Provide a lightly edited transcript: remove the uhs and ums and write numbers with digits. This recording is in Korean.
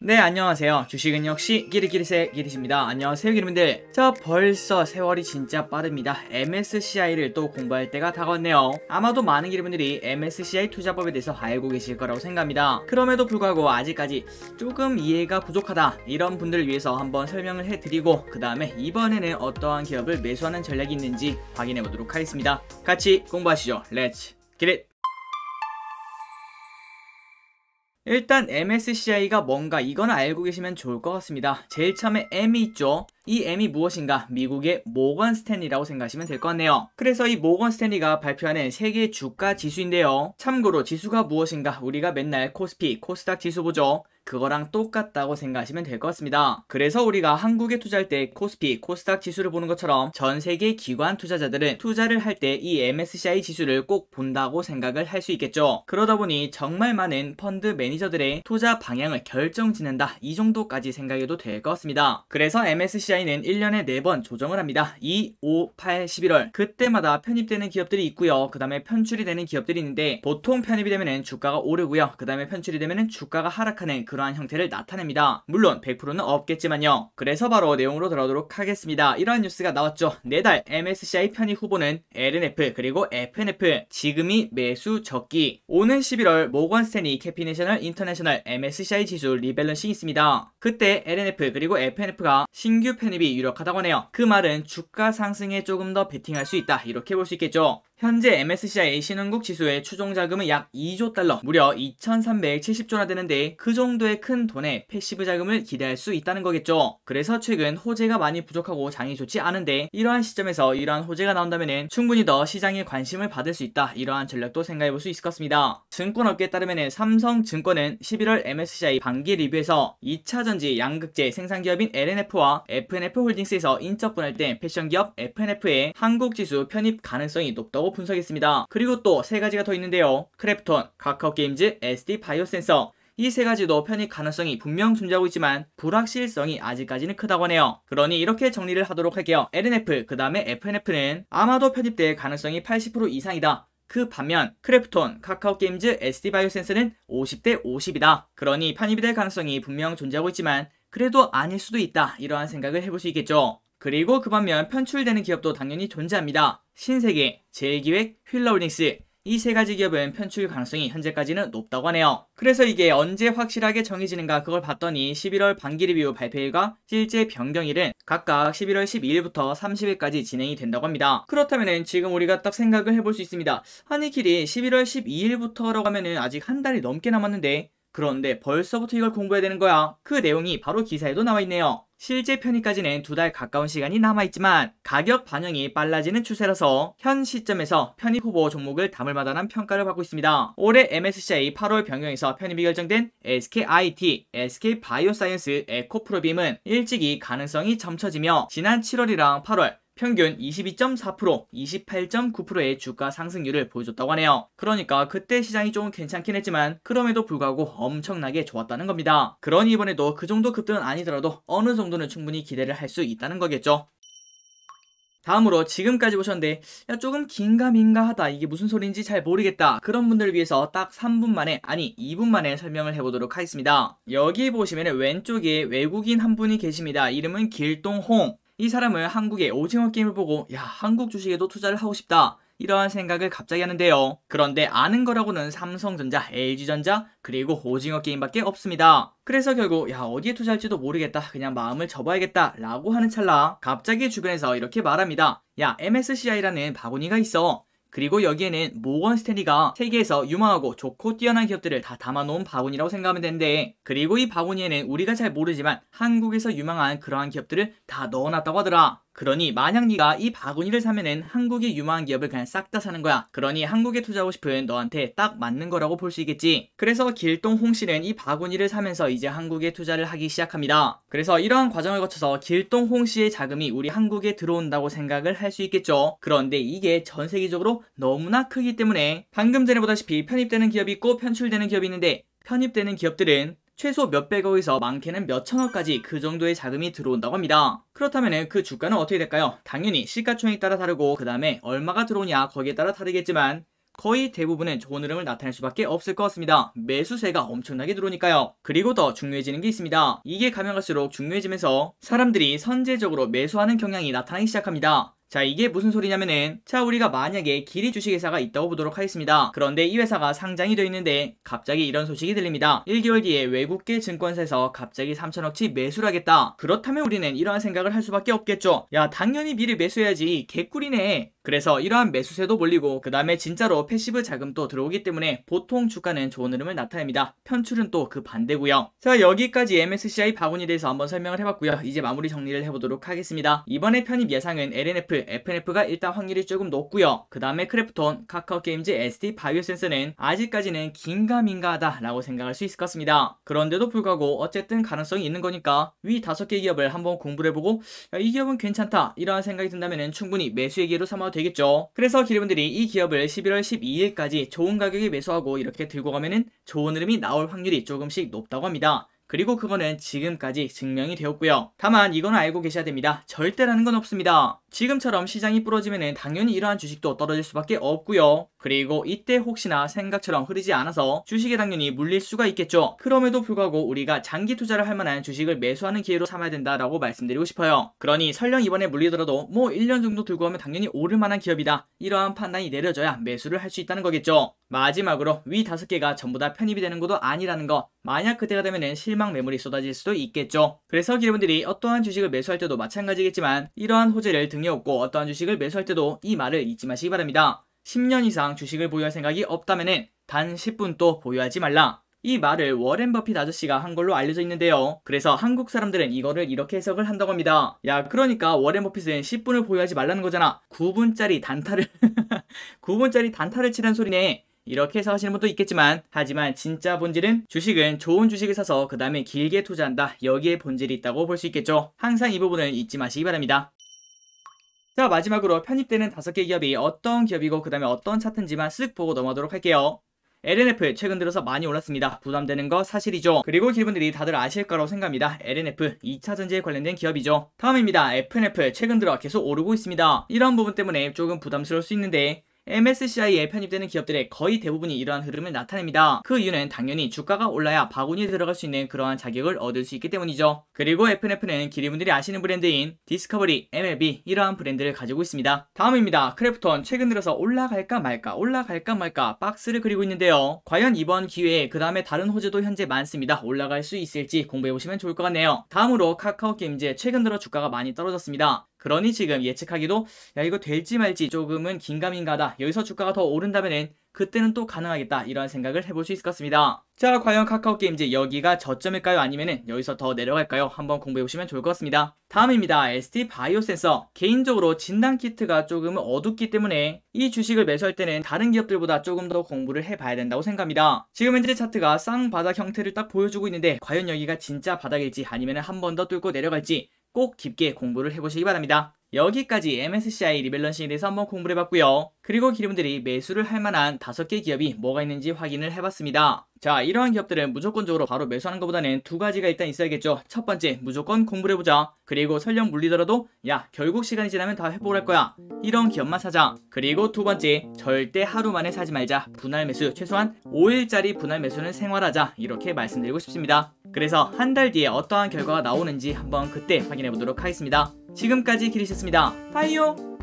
네, 안녕하세요. 주식은 역시 기리기리세 기리십니다. 안녕하세요, 기리분들. 자, 벌써 세월이 진짜 빠릅니다. MSCI를 또 공부할 때가 다가왔네요. 아마도 많은 기리분들이 MSCI 투자법에 대해서 알고 계실 거라고 생각합니다. 그럼에도 불구하고 아직까지 조금 이해가 부족하다, 이런 분들을 위해서 한번 설명을 해드리고, 그 다음에 이번에는 어떠한 기업을 매수하는 전략이 있는지 확인해 보도록 하겠습니다. 같이 공부하시죠. 렛츠 기릿! 일단 MSCI가 뭔가 이건 알고 계시면 좋을 것 같습니다. 제일 처음에 M이 있죠. 이 M이 무엇인가? 미국의 모건 스탠리라고 생각하시면 될 것 같네요. 그래서 이 모건 스탠리가 발표하는 세계 주가 지수인데요. 참고로 지수가 무엇인가? 우리가 맨날 코스피, 코스닥 지수 보죠. 그거랑 똑같다고 생각하시면 될 것 같습니다. 그래서 우리가 한국에 투자할 때 코스피, 코스닥 지수를 보는 것처럼 전 세계 기관 투자자들은 투자를 할 때 이 MSCI 지수를 꼭 본다고 생각을 할 수 있겠죠. 그러다 보니 정말 많은 펀드 매니저들의 투자 방향을 결정짓는다, 이 정도까지 생각해도 될 것 같습니다. 그래서 MSCI는 1년에 4번 조정을 합니다. 2, 5, 8, 11월 그때마다 편입되는 기업들이 있고요. 그 다음에 편출이 되는 기업들이 있는데, 보통 편입이 되면 주가가 오르고요. 그 다음에 편출이 되면 주가가 하락하는 그러한 형태를 나타냅니다. 물론 100%는 없겠지만요. 그래서 바로 내용으로 들어가도록 하겠습니다. 이러한 뉴스가 나왔죠. 내달 MSCI 편입 후보는 LNF 그리고 FNF, 지금이 매수 적기. 오는 11월 모건 스탠리 캐피내셔널 인터내셔널 MSCI 지수 리밸런싱이 있습니다. 그때 LNF 그리고 FNF가 신규 편입이 유력하다고 하네요. 그 말은 주가 상승에 조금 더 베팅할 수 있다, 이렇게 볼 수 있겠죠. 현재 MSCI 신흥국 지수의 추종 자금은 약 2조 달러, 무려 2370조나 되는데, 그 정도의 큰 돈에 패시브 자금을 기대할 수 있다는 거겠죠. 그래서 최근 호재가 많이 부족하고 장이 좋지 않은데, 이러한 시점에서 이러한 호재가 나온다면 충분히 더 시장의 관심을 받을 수 있다, 이러한 전략도 생각해 볼 수 있을 것 같습니다. 증권업계에 따르면 삼성증권은 11월 MSCI 반기 리뷰에서 2차전지 양극재 생산기업인 LNF와 FNF 홀딩스에서 인적분할 때 패션기업 FNF의 한국지수 편입 가능성이 높다고 분석했습니다. 그리고 또 3가지가 더 있는데요. 크래프톤, 카카오게임즈, SD바이오센서, 이 3가지도 편입 가능성이 분명 존재하고 있지만 불확실성이 아직까지는 크다고 하네요. 그러니 이렇게 정리를 하도록 할게요. LNF 그 다음에 FNF는 아마도 편입될 가능성이 80% 이상이다. 그 반면 크래프톤, 카카오게임즈, SD바이오센스는 50대 50이다. 그러니 편입이 될 가능성이 분명 존재하고 있지만 그래도 아닐 수도 있다, 이러한 생각을 해볼 수 있겠죠. 그리고 그 반면 편출되는 기업도 당연히 존재합니다. 신세계, 제일기획, 휠러홀딩스, 이 3가지 기업은 편출 가능성이 현재까지는 높다고 하네요. 그래서 이게 언제 확실하게 정해지는가, 그걸 봤더니 11월 반기 리뷰 발표일과 실제 변경일은 각각 11월 12일부터 30일까지 진행이 된다고 합니다. 그렇다면 지금 우리가 딱 생각을 해볼 수 있습니다. 아니 길이 11월 12일부터라고 하면은 아직 한 달이 넘게 남았는데, 그런데 벌써부터 이걸 공부해야 되는 거야. 그 내용이 바로 기사에도 나와 있네요. 실제 편입까지는 2달 가까운 시간이 남아있지만 가격 반영이 빨라지는 추세라서 현 시점에서 편입 후보 종목을 담을 만한 평가를 받고 있습니다. 올해 MSCI 8월 변경에서 편입이 결정된 SKIT, SK바이오사이언스, 에코프로빔은 일찍이 가능성이 점쳐지며 지난 7월이랑 8월 평균 22.4%, 28.9%의 주가 상승률을 보여줬다고 하네요. 그러니까 그때 시장이 좀 괜찮긴 했지만 그럼에도 불구하고 엄청나게 좋았다는 겁니다. 그러니 이번에도 그 정도 급등은 아니더라도 어느 정도는 충분히 기대를 할 수 있다는 거겠죠. 다음으로 지금까지 보셨는데 야 조금 긴가민가하다, 이게 무슨 소리인지 잘 모르겠다, 그런 분들을 위해서 딱 3분 만에, 아니 2분 만에 설명을 해보도록 하겠습니다. 여기 보시면 왼쪽에 외국인 한 분이 계십니다. 이름은 길동홍. 이 사람은 한국의 오징어 게임을 보고 야 한국 주식에도 투자를 하고 싶다, 이러한 생각을 갑자기 하는데요. 그런데 아는 거라고는 삼성전자, LG전자 그리고 오징어 게임밖에 없습니다. 그래서 결국 야 어디에 투자할지도 모르겠다, 그냥 마음을 접어야겠다 라고 하는 찰나 갑자기 주변에서 이렇게 말합니다. 야 MSCI라는 바구니가 있어. 그리고 여기에는 모건 스탠리가 세계에서 유망하고 좋고 뛰어난 기업들을 다 담아놓은 바구니라고 생각하면 되는데, 그리고 이 바구니에는 우리가 잘 모르지만 한국에서 유망한 그러한 기업들을 다 넣어놨다고 하더라. 그러니 만약 네가 이 바구니를 사면은 한국의 유망한 기업을 그냥 싹 다 사는 거야. 그러니 한국에 투자하고 싶은 너한테 딱 맞는 거라고 볼 수 있겠지. 그래서 길동홍 씨는 이 바구니를 사면서 이제 한국에 투자를 하기 시작합니다. 그래서 이러한 과정을 거쳐서 길동홍 씨의 자금이 우리 한국에 들어온다고 생각을 할 수 있겠죠. 그런데 이게 전 세계적으로 너무나 크기 때문에 방금 전에 보다시피 편입되는 기업이 있고 편출되는 기업이 있는데, 편입되는 기업들은 최소 몇백억에서 많게는 몇천억까지 그 정도의 자금이 들어온다고 합니다. 그렇다면 그 주가는 어떻게 될까요? 당연히 시가총액에 따라 다르고 그 다음에 얼마가 들어오냐 거기에 따라 다르겠지만 거의 대부분은 좋은 흐름을 나타낼 수밖에 없을 것 같습니다. 매수세가 엄청나게 들어오니까요. 그리고 더 중요해지는 게 있습니다. 이게 가면 갈수록 중요해지면서 사람들이 선제적으로 매수하는 경향이 나타나기 시작합니다. 자, 이게 무슨 소리냐면은, 자, 우리가 만약에 기리 주식회사가 있다고 보도록 하겠습니다. 그런데 이 회사가 상장이 되어 있는데 갑자기 이런 소식이 들립니다. 1개월 뒤에 외국계 증권사에서 갑자기 3천억치 매수를 하겠다. 그렇다면 우리는 이러한 생각을 할 수밖에 없겠죠. 야, 당연히 미리 매수해야지. 개꿀이네. 그래서 이러한 매수세도 몰리고 그 다음에 진짜로 패시브 자금도 들어오기 때문에 보통 주가는 좋은 흐름을 나타냅니다. 편출은 또 그 반대고요. 자, 여기까지 MSCI 바구니에 대해서 한번 설명을 해봤고요. 이제 마무리 정리를 해보도록 하겠습니다. 이번에 편입 예상은 LNF, FNF가 일단 확률이 조금 높고요. 그 다음에 크래프톤, 카카오게임즈, ST 바이오센스는 아직까지는 긴가민가하다 라고 생각할 수 있을 것 같습니다. 그런데도 불구하고 어쨌든 가능성이 있는 거니까 위 5개 기업을 한번 공부를 해보고, 야, 이 기업은 괜찮다 이러한 생각이 든다면 충분히 매수의 기회로 삼아도 되겠죠. 그래서 기업분들이 이 기업을 11월 12일까지 좋은 가격에 매수하고 이렇게 들고 가면은 좋은 흐름이 나올 확률이 조금씩 높다고 합니다. 그리고 그거는 지금까지 증명이 되었고요. 다만 이거는 알고 계셔야 됩니다. 절대라는 건 없습니다. 지금처럼 시장이 부러지면은 당연히 이러한 주식도 떨어질 수밖에 없고요. 그리고 이때 혹시나 생각처럼 흐르지 않아서 주식에 당연히 물릴 수가 있겠죠. 그럼에도 불구하고 우리가 장기 투자를 할 만한 주식을 매수하는 기회로 삼아야 된다라고 말씀드리고 싶어요. 그러니 설령 이번에 물리더라도 뭐 1년 정도 들고 가면 당연히 오를 만한 기업이다, 이러한 판단이 내려져야 매수를 할 수 있다는 거겠죠. 마지막으로 위 5개가 전부 다 편입이 되는 것도 아니라는 거, 만약 그때가 되면은 실망 매물이 쏟아질 수도 있겠죠. 그래서 기업분들이 어떠한 주식을 매수할 때도 마찬가지겠지만 이러한 호재를 등에 업고 어떠한 주식을 매수할 때도 이 말을 잊지 마시기 바랍니다. 10년 이상 주식을 보유할 생각이 없다면은 단 10분도 보유하지 말라. 이 말을 워렌 버핏 아저씨가 한 걸로 알려져 있는데요. 그래서 한국 사람들은 이거를 이렇게 해석을 한다고 합니다. 야, 그러니까 워렌 버핏은 10분을 보유하지 말라는 거잖아. 9분짜리 단타를 9분짜리 단타를 치란 소리네. 이렇게 해서 하시는 분도 있겠지만, 하지만 진짜 본질은 주식은 좋은 주식을 사서 그 다음에 길게 투자한다, 여기에 본질이 있다고 볼 수 있겠죠. 항상 이 부분을 잊지 마시기 바랍니다. 자, 마지막으로 편입되는 5개 기업이 어떤 기업이고 그 다음에 어떤 차트인지만 쓱 보고 넘어가도록 할게요. LNF 최근 들어서 많이 올랐습니다. 부담되는 거 사실이죠. 그리고 기분들이 다들 아실 거라고 생각합니다. LNF 2차전지에 관련된 기업이죠. 다음입니다. FNF 최근 들어 계속 오르고 있습니다. 이런 부분 때문에 조금 부담스러울 수 있는데 MSCI에 편입되는 기업들의 거의 대부분이 이러한 흐름을 나타냅니다. 그 이유는 당연히 주가가 올라야 바구니에 들어갈 수 있는 그러한 자격을 얻을 수 있기 때문이죠. 그리고 FNF는 기리분들이 아시는 브랜드인 디스커버리, MLB 이러한 브랜드를 가지고 있습니다. 다음입니다. 크래프톤 최근 들어서 올라갈까 말까 박스를 그리고 있는데요. 과연 이번 기회에 그 다음에 다른 호재도 현재 많습니다. 올라갈 수 있을지 공부해보시면 좋을 것 같네요. 다음으로 카카오게임즈 최근 들어 주가가 많이 떨어졌습니다. 그러니 지금 예측하기도, 야, 이거 될지 말지 조금은 긴가민가다, 여기서 주가가 더 오른다면은 그때는 또 가능하겠다, 이런 생각을 해볼 수 있을 것 같습니다. 자, 과연 카카오게임즈 여기가 저점일까요? 아니면은 여기서 더 내려갈까요? 한번 공부해보시면 좋을 것 같습니다. 다음입니다. ST 바이오센서. 개인적으로 진단키트가 조금 어둡기 때문에 이 주식을 매수할 때는 다른 기업들보다 조금 더 공부를 해봐야 된다고 생각합니다. 지금 현재 차트가 쌍바닥 형태를 딱 보여주고 있는데 과연 여기가 진짜 바닥일지 아니면 한 번 더 뚫고 내려갈지 꼭 깊게 공부를 해보시기 바랍니다. 여기까지 MSCI 리밸런싱에 대해서 한번 공부를 해봤고요. 그리고 기업들이 매수를 할 만한 5개 기업이 뭐가 있는지 확인을 해봤습니다. 자, 이러한 기업들은 무조건적으로 바로 매수하는 것보다는 2가지가 일단 있어야겠죠. 첫 번째, 무조건 공부를 해보자. 그리고 설령 물리더라도 야, 결국 시간이 지나면 다 회복을 할 거야, 이런 기업만 사자. 그리고 두 번째, 절대 하루 만에 사지 말자. 분할 매수, 최소한 5일짜리 분할 매수는 생활하자, 이렇게 말씀드리고 싶습니다. 그래서 한 달 뒤에 어떠한 결과가 나오는지 한번 그때 확인해 보도록 하겠습니다. 지금까지 기리셨습니다. 빠이요.